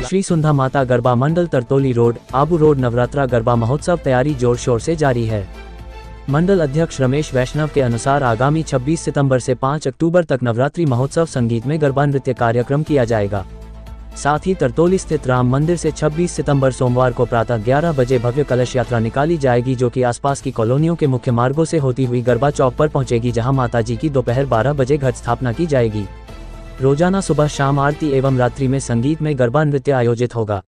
Shri Sundha Mata Garba Mandal Tartoli road, Abu road Navratra Garba महोत्सव तैयारी जोर शोर से जारी है। मंडल अध्यक्ष रमेश वैष्णव के अनुसार आगामी 26 सितंबर से 5 अक्टूबर तक नवरात्रि महोत्सव संगीत में गरबा नृत्य कार्यक्रम किया जाएगा। साथ ही तरतोली स्थित राम मंदिर से 26 सितंबर सोमवार को प्रातः 11 बजे भव्य कलश यात्रा निकाली जाएगी, जो कि आसपास की कॉलोनियों के मुख्य मार्गों से होती हुई गरबा चौक पर पहुंचेगी, जहां माताजी की दोपहर 12 बजे घट स्थापना की जाएगी। रोजाना सुबह शाम आरती एवं रात्रि में संगीत में गरबा नृत्य आयोजित होगा।